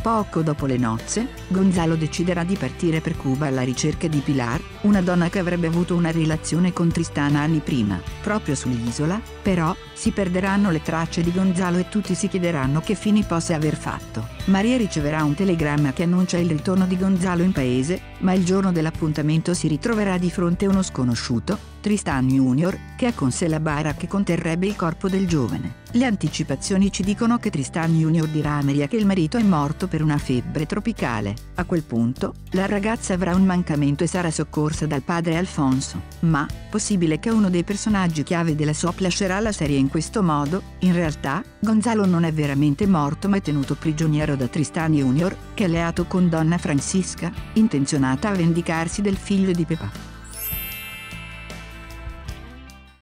Poco dopo le nozze, Gonzalo deciderà di partire per Cuba alla ricerca di Pilar, una donna che avrebbe avuto una relazione con Tristana anni prima. Proprio sull'isola, però, si perderanno le tracce di Gonzalo e tutti si chiederanno che fine possa aver fatto. Maria riceverà un telegramma che annuncia il ritorno di Gonzalo in paese, ma il giorno dell'appuntamento si ritroverà di fronte a uno sconosciuto, Tristan Junior, che ha con sé la bara che conterrebbe il corpo del giovane. Le anticipazioni ci dicono che Tristan Junior dirà a Maria che il marito è morto per una febbre tropicale. A quel punto, la ragazza avrà un mancamento e sarà soccorsa dal padre Alfonso. Ma, possibile che uno dei personaggi chiave della soap lascerà la serie in questo modo? In realtà, Gonzalo non è veramente morto ma è tenuto prigioniero da Tristan Junior, che è alleato con Donna Francisca, intenzionata a vendicarsi del figlio di Pepa.